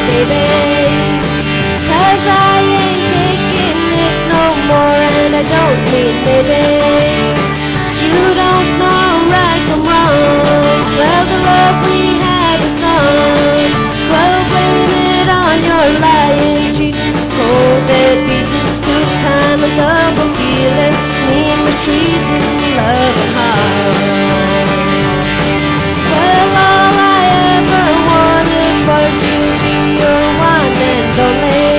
baby. 'Cause I ain't taking it no more, and I don't mean maybe. You don't know right from wrong. Well, the love we had is gone. Well, blame it on your lying, cheating, cold, deadbeating, two-time and double dealing, mean, mistreating, loving hard. Well, all I ever wanted was to be your one and only,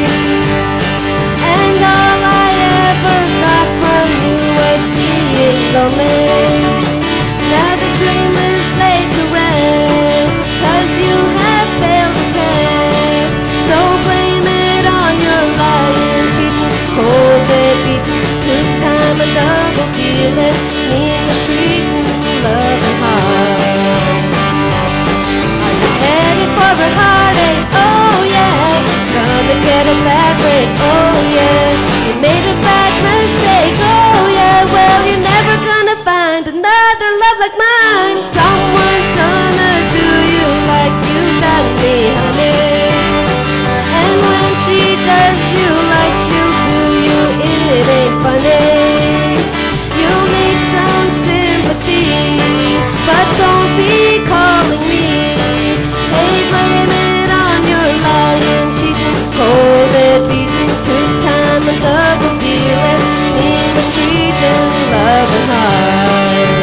and all I ever got from you was being lonely. Now the dream is laid to rest, 'cause you have failed to test. So blame it on your lying, cheating, cold, deadbeating, two-time and double dealing, mean, mistreating, loving hard. Are you headed for a heartache? Oh yeah. Gonna get a bad break? Oh yeah. You made a bad mistake? Oh yeah. Well, you're never gonna find another love like mine. Someone's gonna do you like you done me, honey. And when she does you like she'll do you, it ain't funny. You need some sympathy, but don't be calling me. Hey, blame it on your lying, cheating, cold, deadbeating, two-time and double dealing, mean, mistreating, loving hard.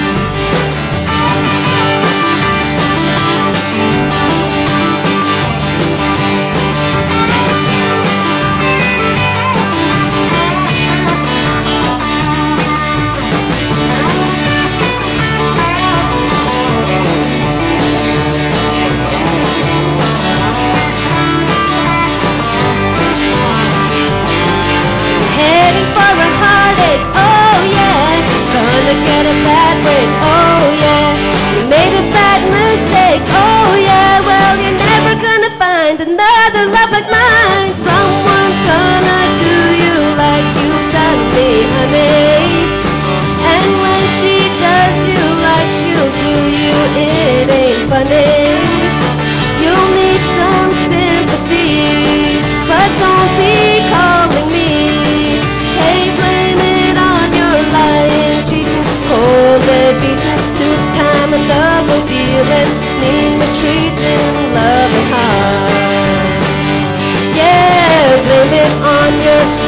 Heading for a heartache? Oh yeah. Gonna get a bad break? Oh yeah. You made a bad mistake? Oh yeah. Well, you're never gonna find another love like mine. Someone's gonna do you like you've done me, honey. And when she does you like she'll do you, it ain't funny. You'll need some sympathy, but don't be calling me. Hey, blame it on your lying, cheating, cold, deadbeating, two-time and double dealing, mean, mistreating, loving hard. Yeah, blame it on your